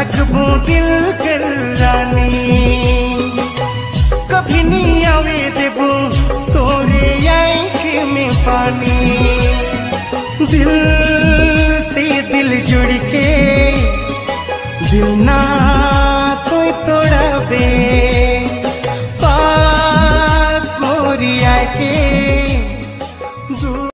रखबो दिल कर रानी, कभी नहीं आवे देबो तोरे आँख में पानी। दिल से दिल जुड़ के दिल ना